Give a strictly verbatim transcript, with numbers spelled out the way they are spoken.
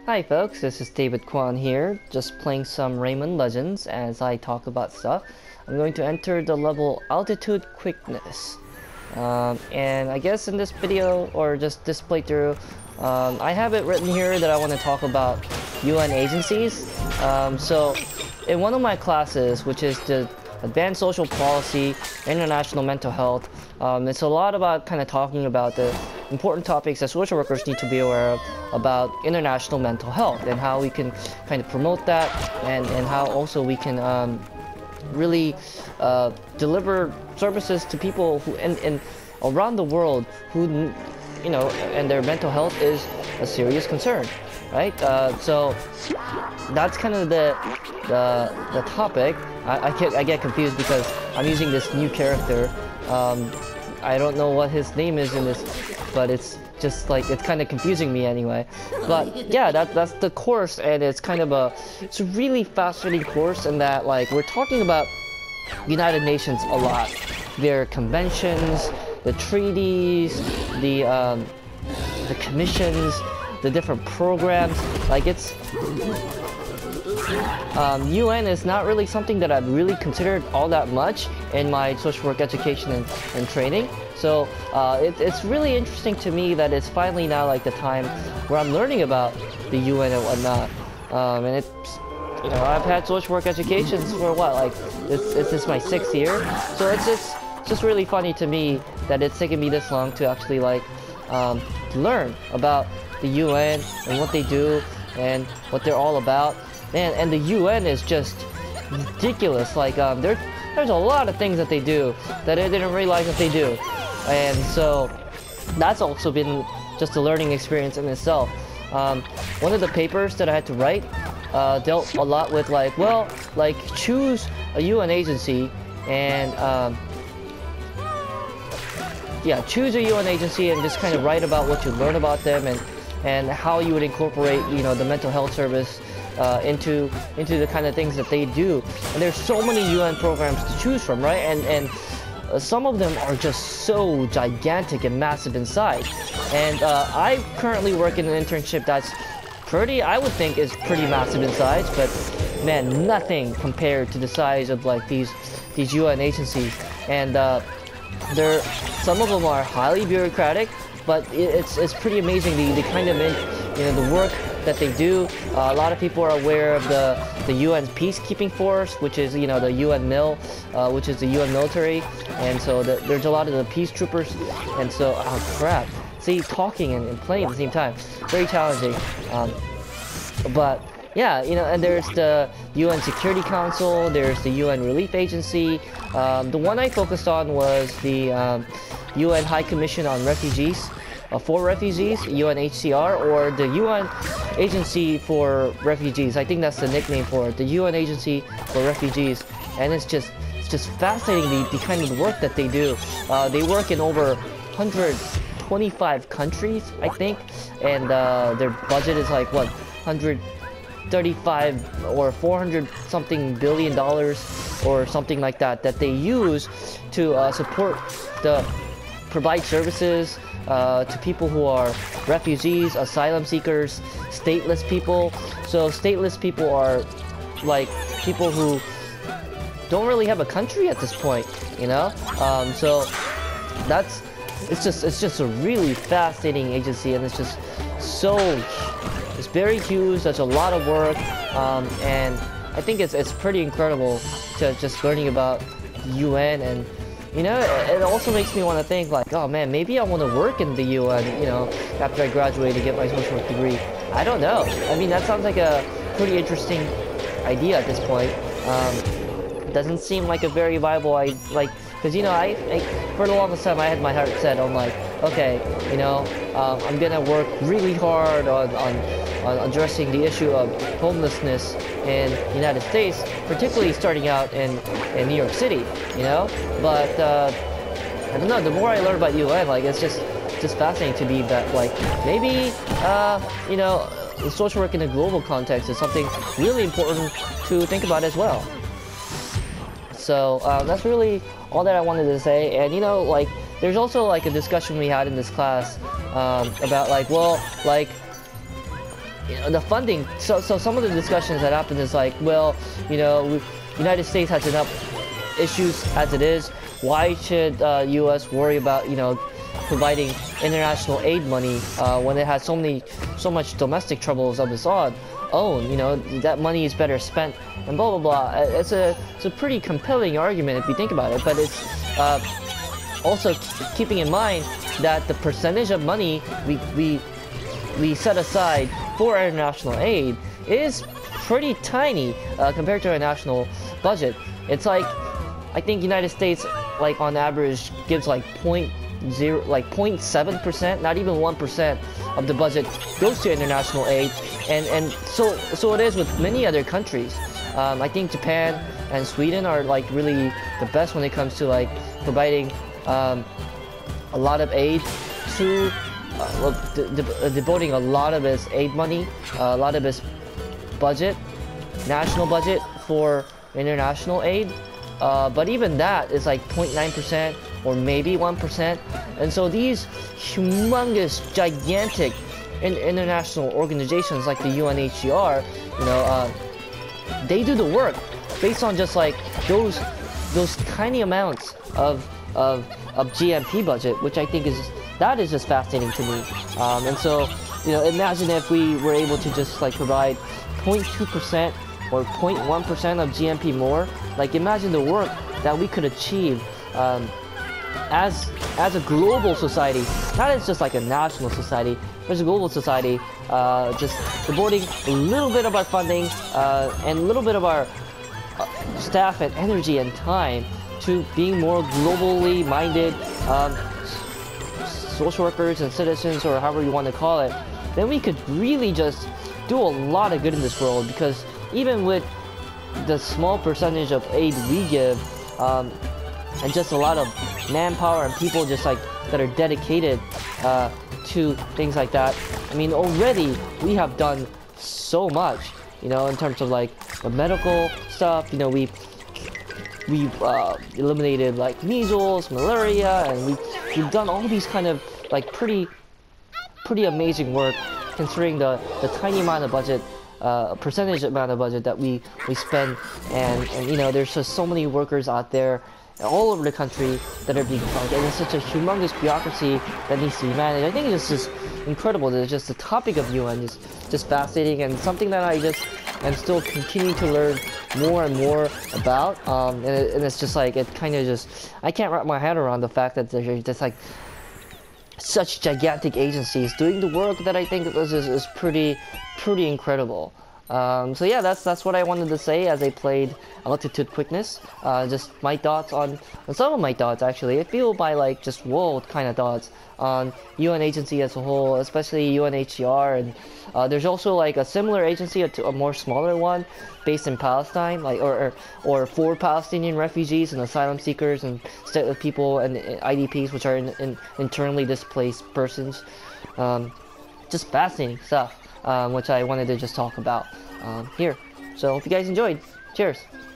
Hi folks, this is David Kwan here, just playing some Rayman Legends as I talk about stuff. I'm going to enter the level Altitude Quickness. Um, and I guess in this video, or just this playthrough, um, I have it written here that I want to talk about U N agencies. Um, so, in one of my classes, which is the Advanced Social Policy, International Mental Health, um, it's a lot about kind of talking about the important topics that social workers need to be aware of about international mental health and how we can kind of promote that, and, and how also we can um, really uh, deliver services to people who and, and around the world who, you know, and their mental health is a serious concern, right? Uh, so that's kind of the the, the topic. I, I get I get confused because I'm using this new character. Um, I don't know what his name is in this, but it's just like it's kind of confusing me anyway. But yeah, that that's the course, and it's kind of a it's a really fascinating course in that like we're talking about United Nations a lot, their conventions, the treaties, the um, the commissions, the different programs. Like it's um, U N is not really something that I've really considered all that much in my social work education and, and training. So uh, it, it's really interesting to me that it's finally now like the time where I'm learning about the U N and whatnot. Um, and it's, you know, I've had social work educations for what, like, it's, it's this my sixth year. So it's just, it's just really funny to me that it's taken me this long to actually like um, learn about the U N and what they do and what they're all about. Man, and the U N is just ridiculous. Like, um, there, there's a lot of things that they do that I didn't realize that they do. And so that's also been just a learning experience in itself. Um, one of the papers that I had to write uh, dealt a lot with like, well, like choose a U N agency and um, yeah, choose a U N agency and just kind of write about what you learn about them and and how you would incorporate, you know, the mental health service uh, into into the kind of things that they do. And there's so many U N programs to choose from, right? And and uh, some of them are just so gigantic and massive in size. And uh, I currently work in an internship that's pretty, I would think, is pretty massive in size, but man, nothing compared to the size of like these these U N agencies. And uh, they're some of them are highly bureaucratic, but it's it's pretty amazing the, the kind of in, you know the work that they do. Uh, a lot of people are aware of the the U N's peacekeeping force, which is you know the U N mil, uh, which is the U N military, and so the, there's a lot of the peace troopers, and so oh crap, see talking and, and playing at the same time, very challenging. Um, but yeah, you know, and there's the U N Security Council, there's the U N Relief Agency. Um, the one I focused on was the um, U N High Commission on Refugees, uh, for Refugees, U N H C R, or the U N Agency for Refugees. I think that's the nickname for it, the U N Agency for Refugees. And it's just, it's just fascinating the, the kind of work that they do. Uh, they work in over one hundred twenty-five countries, I think, and uh, their budget is like what, one hundred thirty-five or four hundred something billion dollars or something like that that they use to uh, support the provide services uh, to people who are refugees, asylum seekers, stateless people. So stateless people are like people who don't really have a country at this point, you know. Um, so that's it's just it's just a really fascinating agency, and it's just so it's very huge. There's a lot of work, um, and I think it's it's pretty incredible to just learning about U N. And you know, it also makes me want to think like, oh man, maybe I want to work in the U N, you know, after I graduate and get my social work degree. I don't know. I mean, that sounds like a pretty interesting idea at this point. Um, it doesn't seem like a very viable, I like, because you know, I, I for the longest time I had my heart set on like, okay, you know, um, I'm gonna work really hard on, on on addressing the issue of homelessness in the United States, particularly starting out in, in New York City, you know? But, uh, I don't know, the more I learn about U N, like, it's just, just fascinating to me that, like, maybe, uh, you know, social work in a global context is something really important to think about as well. So, uh, that's really all that I wanted to say. And, you know, like, there's also, like, a discussion we had in this class, um, about, like, well, like, you know, the funding. So, so some of the discussions that happen is like, well, you know, we, United States has enough issues as it is. Why should uh, U S worry about, you know, providing international aid money uh, when it has so many, so much domestic troubles of its own? Own, you know, that money is better spent, and blah blah blah. It's a, it's a pretty compelling argument if you think about it. But it's uh, also keeping in mind that the percentage of money we we we set aside for international aid is pretty tiny uh, compared to our national budget. It's like, I think United States, like on average, gives like point zero, like point seven percent, not even one percent of the budget goes to international aid, and and so so it is with many other countries. Um, I think Japan and Sweden are like really the best when it comes to like providing um, a lot of aid to, uh, well, de de devoting a lot of its aid money, uh, a lot of its budget, national budget for international aid. Uh, but even that is like zero point nine percent or maybe one percent. And so these humongous, gigantic in international organizations like the U N H C R, you know, uh, they do the work based on just like those those tiny amounts of of of G M P budget, which I think is that is just fascinating to me. Um, and so, you know, imagine if we were able to just like provide zero point two percent or zero point one percent of G M P more. Like, imagine the work that we could achieve um, as as a global society, not as just like a national society, but as a global society, uh, just devoting a little bit of our funding uh, and a little bit of our uh, staff and energy and time to being more globally minded um, social workers and citizens, or however you want to call it. Then we could really just do a lot of good in this world, because even with the small percentage of aid we give, um, and just a lot of manpower and people just like that are dedicated uh, to things like that, I mean, already we have done so much, you know, in terms of like the medical stuff. You know, we we've uh, eliminated like measles, malaria, and we we've done all these kind of like pretty pretty amazing work, considering the the tiny amount of budget, uh, percentage amount of budget that we we spend. And, and you know, there's just so many workers out there all over the country that are being targeted, and it's such a humongous bureaucracy that needs to be managed. I think it's just incredible that just the topic of U N is just fascinating, and something that I just am still continuing to learn more and more about. Um, and, it, and it's just like, it kind of just, I can't wrap my head around the fact that there's just like such gigantic agencies doing the work that I think is, is, is pretty, pretty incredible. Um, so yeah, that's that's what I wanted to say as I played Altitude Quickness. Uh, just my thoughts on, on some of my thoughts actually. I feel by like just world kind of thoughts on U N agency as a whole, especially U N H C R. And uh, there's also like a similar agency, a, a more smaller one, based in Palestine, like or or, or for Palestinian refugees and asylum seekers and people and I D Ps, which are in, in internally displaced persons. Um, just fascinating stuff. Um, which I wanted to just talk about um, here. So hope you guys enjoyed. Cheers.